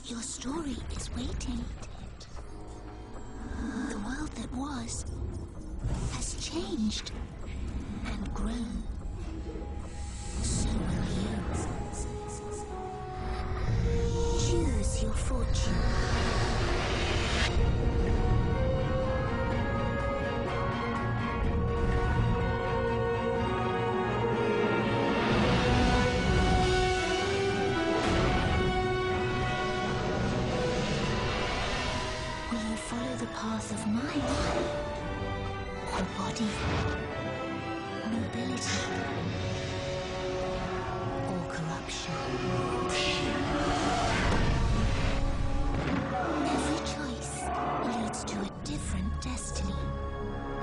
Your story is waiting. The world that was has changed and grown. So will you. Choose your fortune. Will you follow the path of mind, or body, nobility, or corruption? Every choice leads to a different destiny.